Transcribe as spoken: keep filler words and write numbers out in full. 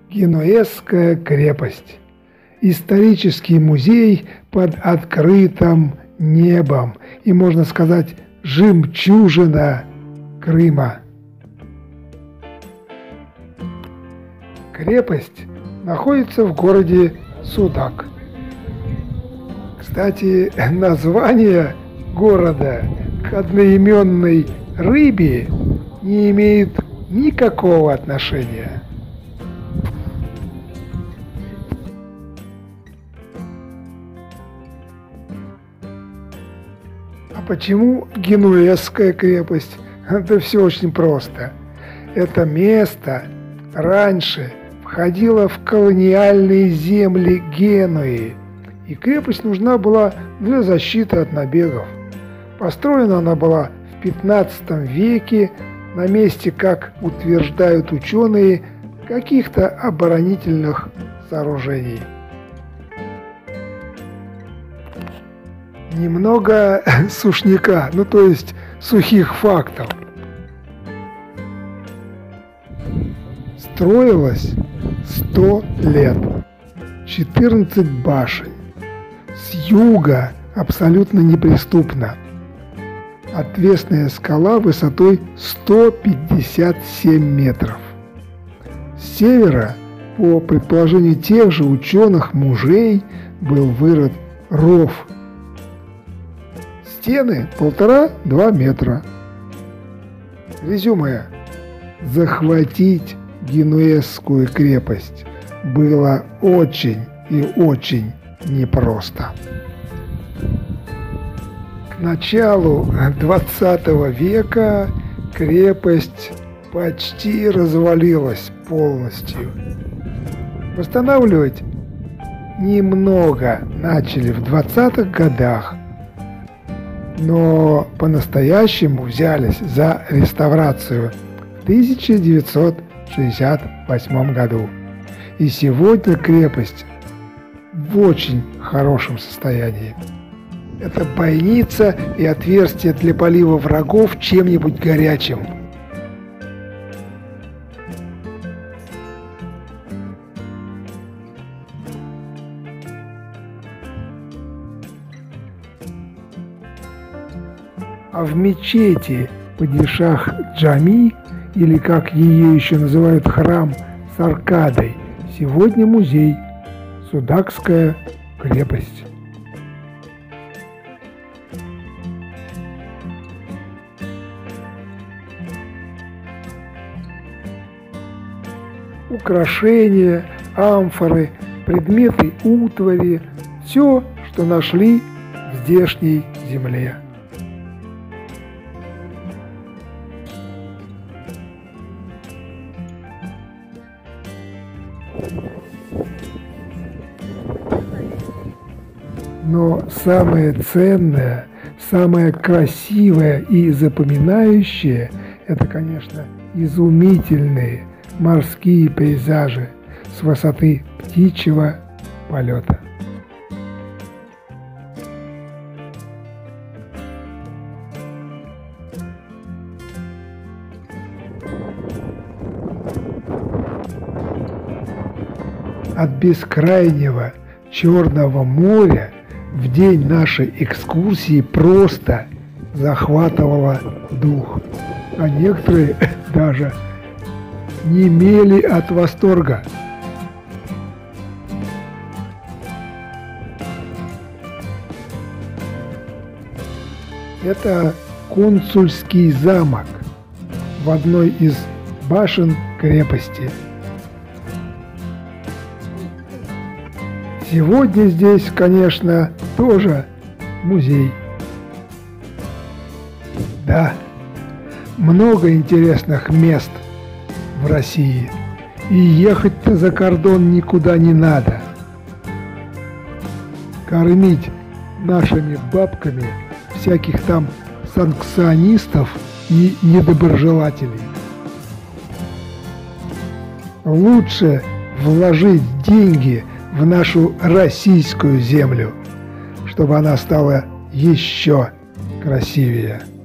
Генуэзская крепость. Исторический музей под открытым небом и, можно сказать, жемчужина Крыма. Крепость находится в городе Судак. Кстати, название города к одноименной рыбе не имеет никакого отношения. А почему Генуэзская крепость? Это все очень просто. Это место раньше входило в колониальные земли Генуи, и крепость нужна была для защиты от набегов. Построена она была в пятнадцатом веке на месте, как утверждают ученые, каких-то оборонительных сооружений. Немного сушняка, ну то есть сухих фактов. Строилась сто лет, четырнадцать башен, с юга абсолютно неприступна. Отвесная скала высотой сто пятьдесят семь метров. С севера, по предположению тех же ученых-мужей, был вырыт ров. Стены полтора-два метра. Резюме. Захватить Генуэзскую крепость было очень и очень непросто. К началу двадцатого века крепость почти развалилась полностью. Восстанавливать немного начали в двадцатых годах, но по-настоящему взялись за реставрацию в тысяча девятьсот шестьдесят восьмом году. И сегодня крепость в очень хорошем состоянии. Это бойница и отверстие для полива врагов чем-нибудь горячим. А в мечети Падишах-Джами, или как ее еще называют, храм с аркадой, сегодня музей Судакская крепость. Украшения, амфоры, предметы утвари – все, что нашли в здешней земле. Но самое ценное, самое красивое и запоминающее – это, конечно, изумительные морские пейзажи с высоты птичьего полета. От бескрайнего Черного моря в день нашей экскурсии просто захватывало дух, а некоторые даже немели от восторга. Это консульский замок в одной из башен крепости. Сегодня здесь, конечно, тоже музей. Да, много интересных мест в России, и ехать-то за кордон никуда не надо. Кормить нашими бабками всяких там санкционистов и недоброжелателей. Лучше вложить деньги в нашу российскую землю, чтобы она стала еще красивее.